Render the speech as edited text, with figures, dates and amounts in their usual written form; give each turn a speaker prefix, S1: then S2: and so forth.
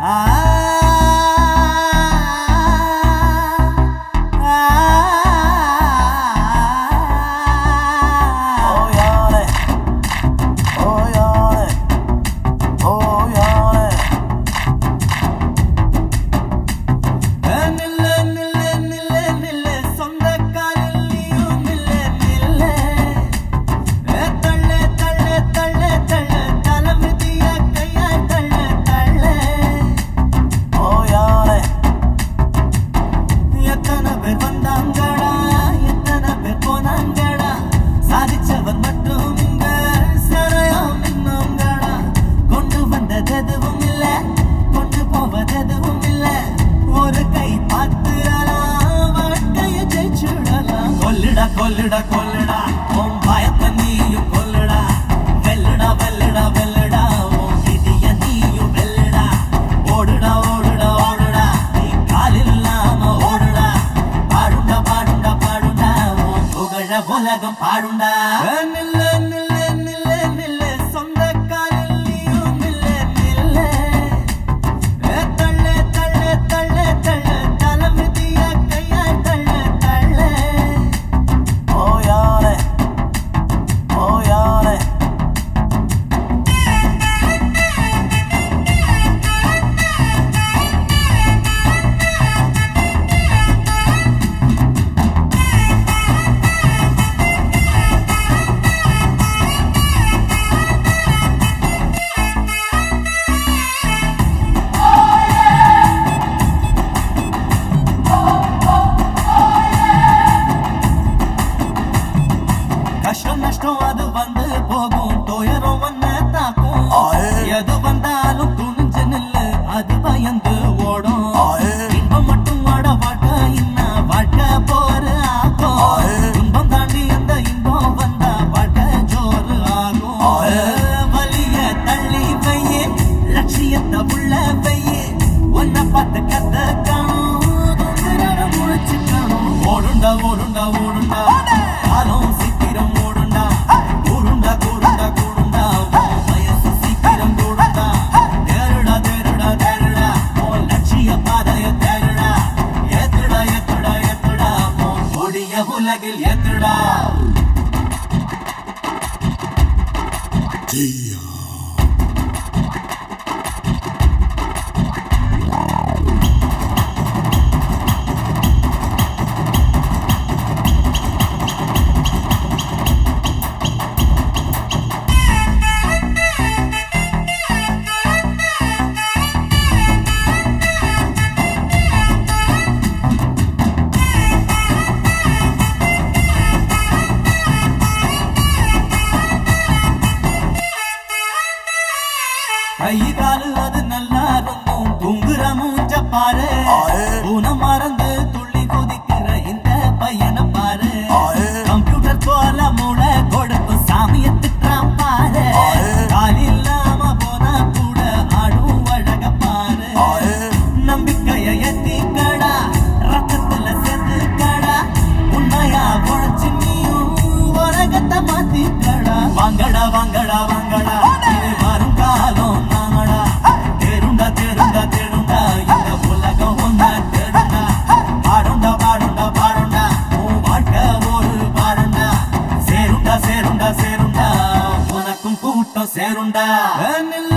S1: கொல்லுடா கொல்லுடா உன் பயத்தை நீயும் கொல்லுடா வெல்லுடா வெல்லுடா வெல்லுடா உன் விதிய நீயும் வெல்லுடா ஓடுடா ஓடுடா ஓடுடா நீ காலில்லாம ஓடுடா பாடுண்டா பாடுண்டா பாடுண்டா உன் புகழ உலகம் பாடுண்டா நில்லு நில்லு நில்லு நில்லு சொந்த காலில் நீயும் நில்லு நில்லு தள்ளு தள்ளு தள்ளு தள்ளு தலைமிதிய கையா தள்ளு தள்ளு கஷ்டம் நஷ்டம் அது வந்து போகும் துயரம் வந்த தாக்கும் எது வந்தாலும் துணிஞ்சு நில்லு அது பயந்து ஓடும் இன்பம் மட்டும் வாட வாழ்க்கை இன்னும் வாழ்க்கை போரு ஆகும் இன்பம் தாண்டி அந்த இன்பம் வந்த வாழ்க்கை ஜோறு ஆகும் வலிய தள்ளி வையே லட்சியத்தை உள்ள வையே ஒன்ன பார்த்து கத்த காணும் முழிச்சுக்கணும் ஓடுண்டா ஓடுண்டா ஓடுண்டா காலம் சீக்கிரம் ஓடுண்டா கூடுண்டா கூடுண்டா கூடுண்டா வயசு சீக்கிரம் கூடுண்டா தேருடா தேருடா தேருடா உன் லட்சிய பாதைய தேருடா ஏத்துடா ஏத்துடா ஏத்துடா உன் கொடிய உலகில் ஏத்துடா கை காலு அது நல்லா இருக்கும் தூங்குற மூஞ்ச பாரு பூனை மறந்து துள்ளி குதிக்கிற இந்த பையனை பாரு கம்ப்யூட்டர் போல மூளை கொடுத்து சாமியை திட்டான் பாரு கால் இல்லாம போனா கூட ஆடும் அழக பாரு நம்பிக்கைய ஏத்திக்கடா ரத்தத்துல சேர்த்துக்கடா உண்மையா உழைச்சு நீயும் உலகத்தை மாத்திக்கடா வாங்கடா வாங்கடா வாங்கடா வரும் காலம் தேருண்டா தேருண்டா தேருண்டா இந்த உலகம் ஒன்னா தேருண்டா பாடுண்டா பாடுண்டா பாடுண்டா உன் வாழ்க்கை ஒரு பாடுண்டா சேருண்டா சேருண்டா சேருண்டா உனக்கும் கூட்டம் சேருண்டா